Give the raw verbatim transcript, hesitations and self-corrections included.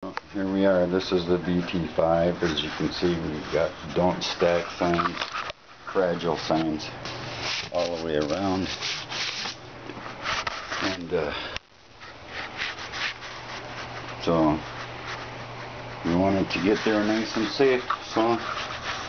Well, here we are. This is the B T five. As you can see, we've got don't stack signs, fragile signs all the way around. And uh, so we wanted to get there nice and safe. So